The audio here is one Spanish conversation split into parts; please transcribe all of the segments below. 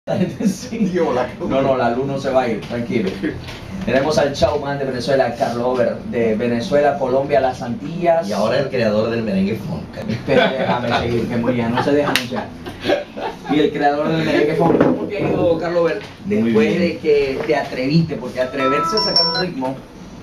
Sí. No, la luz no se va a ir, tranquilo. Tenemos al showman de Venezuela, Carlover, de Venezuela, Colombia, las Antillas. Y ahora el creador del merengue funk. Pero déjame seguir, que muy bien, no se deja anunciar. Y el creador del merengue funk. ¿Cómo te ha ido, Carlover? Después de que te atreviste, porque atreverse a sacar un ritmo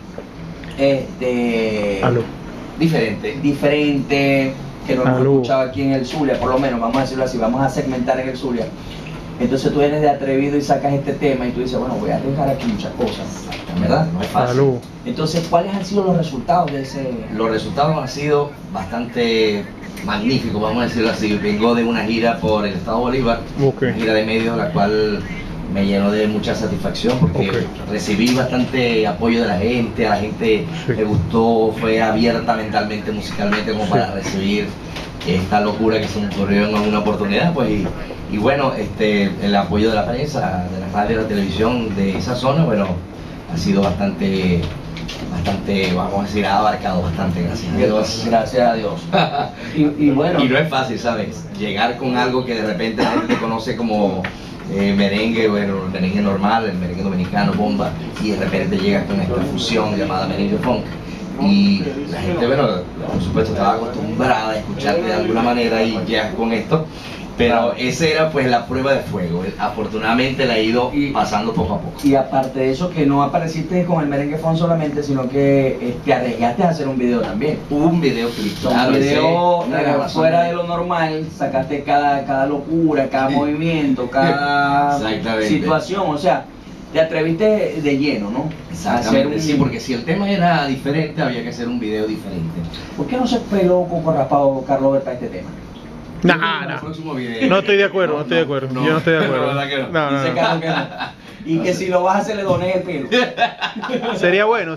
diferente, que no hemos escuchado aquí en el Zulia, por lo menos, vamos a decirlo así, vamos a segmentar en el Zulia. Entonces tú eres de atrevido y sacas este tema y tú dices, bueno, voy a arriesgar aquí muchas cosas, ¿verdad? No es fácil. Entonces, ¿cuáles han sido los resultados de ese...? Los resultados han sido bastante magníficos, vamos a decirlo así. Vengo de una gira por el estado Bolívar, una gira de medios, la cual me llenó de mucha satisfacción porque recibí bastante apoyo de la gente le gustó, fue abierta mentalmente, musicalmente, como para recibir esta locura que se me ocurrió en alguna oportunidad, pues, y bueno, el apoyo de la prensa, de la radio, de la televisión de esa zona, bueno, ha sido bastante, vamos a decir, ha abarcado bastante, gracias a Dios. Gracias a Dios. y bueno. Y no es fácil, ¿sabes? Llegar con algo que de repente la gente conoce como merengue, bueno, el merengue normal, el merengue dominicano, bomba, y de repente llegas con esta fusión llamada merengue funk. Y la gente, bueno, por supuesto estaba acostumbrada a escucharte de alguna manera y llegas con esto, pero esa era pues la prueba de fuego. Afortunadamente la he ido pasando poco a poco. Y aparte de eso, que no apareciste con el merengue funk solamente, sino que te arriesgaste a hacer un video también. Un videoclip, claro, un video fuera de lo normal, sacaste cada locura, cada movimiento, cada situación, o sea, te atreviste de lleno, ¿no? Exactamente, sí, porque si el tema era diferente, había que hacer un video diferente. ¿Por qué no se peló Coco Raspado Carlover para este tema? No estoy de acuerdo, yo no estoy de acuerdo. Y que si lo vas a hacer le doné el pelo. Sería bueno.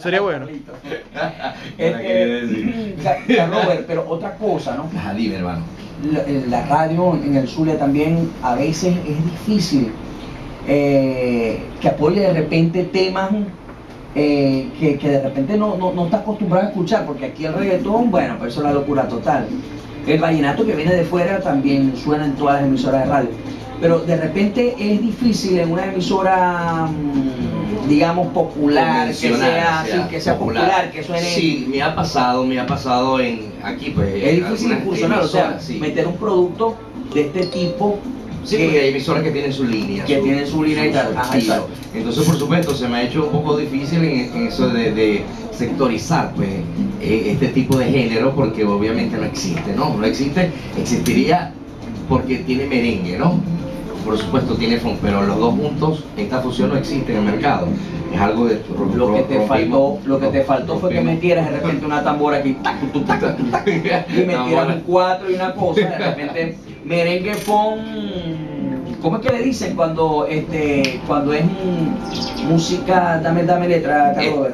Carlover, pero otra cosa, ¿no? Dime, hermano. La radio en el Zulia también a veces es difícil que apoye de repente temas que de repente no está acostumbrado a escuchar, porque aquí el reggaetón, bueno, pues eso es la locura total. El vallenato que viene de fuera también suena en todas las emisoras de radio, pero de repente es difícil en una emisora, digamos, popular, que sea popular, que suene... Sí, me ha pasado aquí, pues... Es difícil incursionar, o sea, meter un producto de este tipo. Sí, porque hay emisoras que tienen su línea. Y tal. Entonces, por supuesto, se me ha hecho un poco difícil en eso de sectorizar pues, este tipo de género, porque obviamente no existe, ¿no? No existe, existiría porque tiene merengue, ¿no? Por supuesto tiene funk, pero los dos juntos, esta fusión no existe en el mercado. Es algo de... Lo que te faltó fue que metieras de repente una tambora aquí, y metieras un 4 y una cosa, de repente merengue funk. ¿Cómo es que le dicen cuando es música, dame letra, Carlos?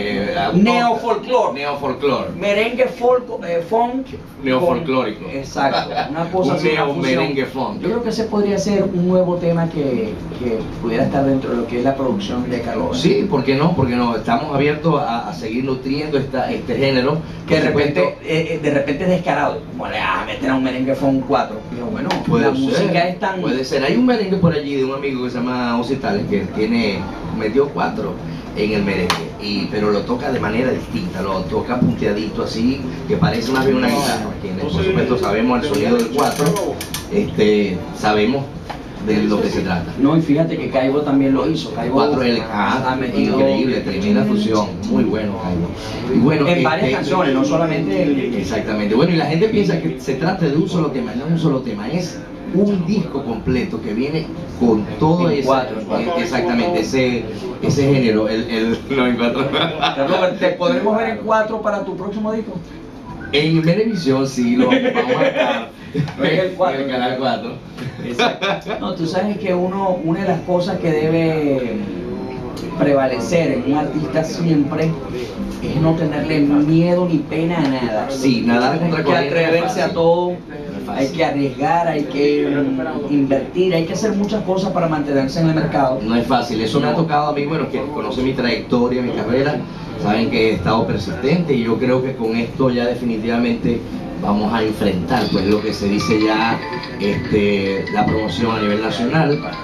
Neofolclore. Merengue funk. Neofolclórico. Exacto. Una cosa así. Merengue funk. Yo creo que ese podría ser un nuevo tema que pudiera estar dentro de lo que es la producción de Carlos. Sí, ¿por qué no? Porque no, estamos abiertos a seguir nutriendo este género. Que de repente es descarado. Como le vas a meter a un merengue funk 4. Pero bueno, la música es tan... Puede ser. Hay un merengue por allí de un amigo que se llama Ocitales que metió 4 en el merengue, pero lo toca de manera distinta, lo toca punteadito así, que parece más bien una guitarra. Por supuesto sabemos el sonido del 4, sabemos de lo que se trata. No, y fíjate que Caibo también lo hizo. Caibo 4 ha metido increíble, tremenda fusión, muy bueno Caibo. Y bueno, en varias canciones, no solamente exactamente. Bueno, y la gente piensa que se trata de un solo tema, no es un solo tema, es un disco completo que viene con todo exactamente ese género, no en 4. ¿Te podremos ver en 4 para tu próximo disco? En Venevisión sí, lo vamos a estar en el canal 4. Exacto. No, tú sabes que una de las cosas que debe prevalecer en un artista siempre es no tenerle miedo ni pena a nada. Sí, nadar contra corriente. Hay que atreverse a todo, hay que arriesgar, hay que invertir, hay que hacer muchas cosas para mantenerse en el mercado. No es fácil, eso me ha tocado a mí, bueno, que conocen mi trayectoria, mi carrera, saben que he estado persistente y yo creo que con esto ya definitivamente vamos a enfrentar pues lo que se dice ya la promoción a nivel nacional.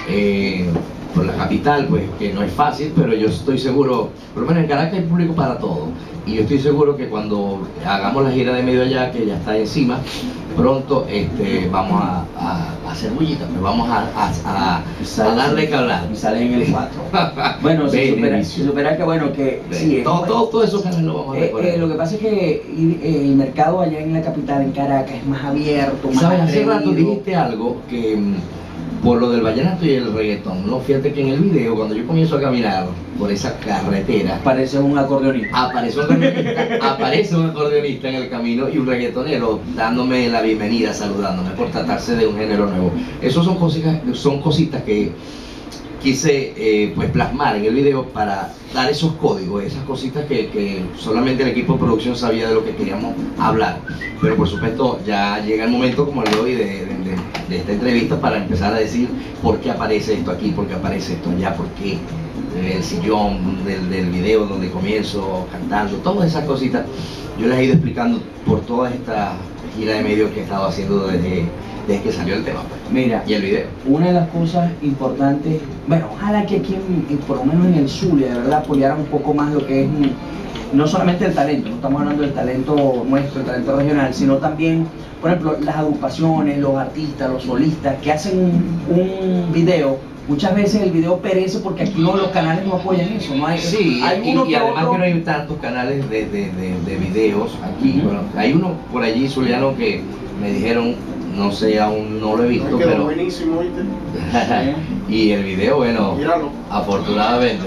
por la capital, pues que no es fácil, pero yo estoy seguro, por lo menos en Caracas hay público para todo, y yo estoy seguro que cuando hagamos la gira de medio allá, que ya está encima, pronto vamos a hacer bullita, pues vamos a darle que hablar. Y sale en el 4. Bueno, si supera que bueno, que sí, todo eso canales lo vamos a ver. lo que pasa es que el mercado allá en la capital, en Caracas, es más abierto, más ¿sabes? atrevido. Hace rato dijiste algo que por lo del vallenato y el reggaetón, ¿no? Fíjate que en el video, cuando yo comienzo a caminar por esa carretera, parece un acordeonista. Aparece un acordeonista en el camino y un reggaetonero dándome la bienvenida, saludándome por tratarse de un género nuevo. Esas son cositas que quise pues plasmar en el video para dar esos códigos, esas cositas que solamente el equipo de producción sabía de lo que queríamos hablar. Pero por supuesto ya llega el momento como el de hoy de esta entrevista para empezar a decir por qué aparece esto aquí, por qué aparece esto allá, por qué el sillón del video donde comienzo cantando, todas esas cositas yo las he ido explicando por toda esta gira de medios que he estado haciendo desde que salió el tema, pues. Mira, y el video. Una de las cosas importantes, bueno, ojalá que aquí, por lo menos en el Zulia, de verdad apoyaran un poco más lo que es, no solamente el talento, no estamos hablando del talento nuestro, el talento regional, sino también, por ejemplo, las agrupaciones, los artistas, los solistas que hacen un video. Muchas veces el video perece porque aquí los canales no apoyan eso, no hay. Sí, y además que no hay tantos canales de videos aquí. Bueno, hay uno por allí zuliano que me dijeron, no sé, aún no lo he visto, pero buenísimo, ¿viste? y el video, bueno, míralo. Afortunadamente.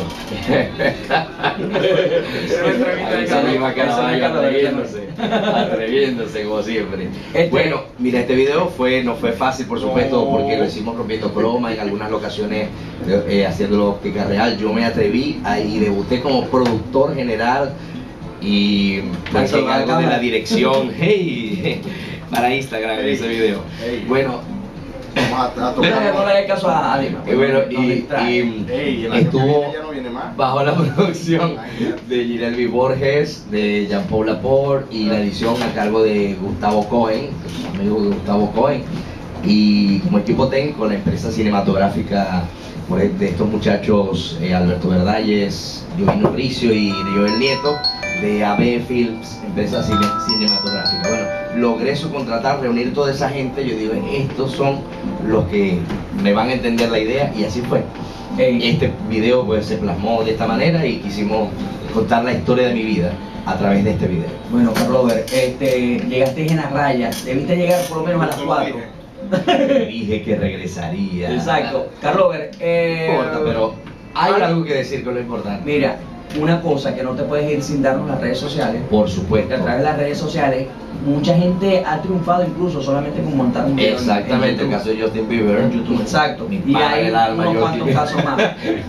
Atreviéndose como siempre. Bueno, mira, este video no fue fácil, por supuesto, porque lo hicimos rompiendo croma en algunas locaciones, haciéndolo óptica real. Yo me atreví y debuté como productor general y pues en algo de la dirección. Hey, para Instagram ese video. Bueno, no le hagas caso a Lima. Bueno, y estuvo bajo la producción de Girelvi Borges, de Jean-Paul Laporte, y la edición a cargo de Gustavo Cohen, amigo de Gustavo Cohen, y como equipo técnico la empresa cinematográfica de estos muchachos, Alberto Verdalles, Giovino Ricio y Joel Nieto, de AB Films, empresa cinematográfica. Bueno, logré subcontratar, reunir toda esa gente. Yo digo, estos son los que me van a entender la idea, y así fue. Este video pues se plasmó de esta manera y quisimos contar la historia de mi vida a través de este video. Bueno, Carlover, llegaste en las rayas, debiste llegar por lo menos a las 4. Dije que regresaría. Exacto. Carlover, no importa, pero hay algo que decir que es lo importante. Mira, una cosa que no te puedes ir sin darnos las redes sociales. Por supuesto. A través de las redes sociales, mucha gente ha triunfado incluso solamente con montar un video. Exactamente, en el caso de Justin Bieber. En YouTube, exacto. Y hay unos cuantos casos más.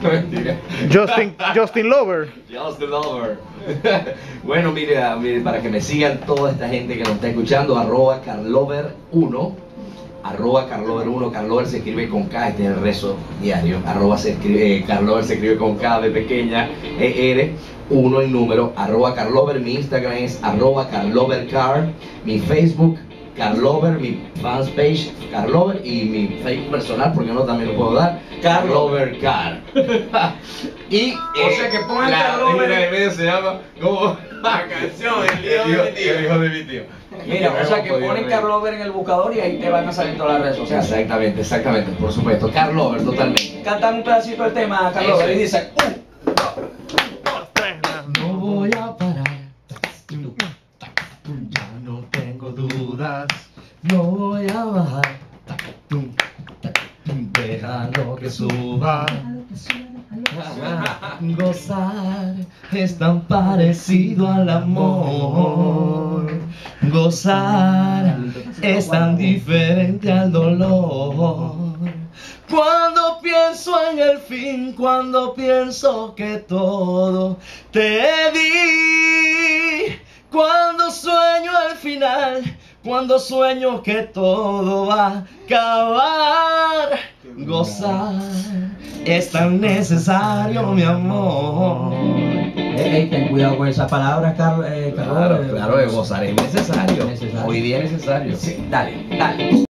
Justin Lover. Justin Lover. Bueno, mire, para que me sigan toda esta gente que nos está escuchando, @Carlover1. @Carlover1, Carlover se escribe con K, este es el rezo diario. Carlover se escribe con K de pequeña, ER, 1 en número, @Carlover, mi Instagram es @CarloverCar, mi Facebook Carlover, mi fanpage Carlover, y mi Facebook personal, porque no también lo puedo dar, CarloverCar. Y o sea que pongan Carlover de medio se llama como la canción, el hijo de mi tío. Mira, o sea que ponen Carlover en el buscador y ahí te van a salir todas las redes sociales. Exactamente, por supuesto. Carlover, totalmente. Cantame un pedacito del tema, Carlover, y dice 1, 2, 3. No voy a parar, ya no tengo dudas, no voy a bajar, déjalo que suba. Gozar es tan parecido al amor. Gozar es tan diferente al dolor. Cuando pienso en el fin, cuando pienso que todo te di, cuando sueño el final, cuando sueño que todo va a acabar. Gozar es tan necesario, mi amor. Ten cuidado con esas palabras, Carlos. Claro, gozar es necesario. Hoy día es necesario. Sí, dale.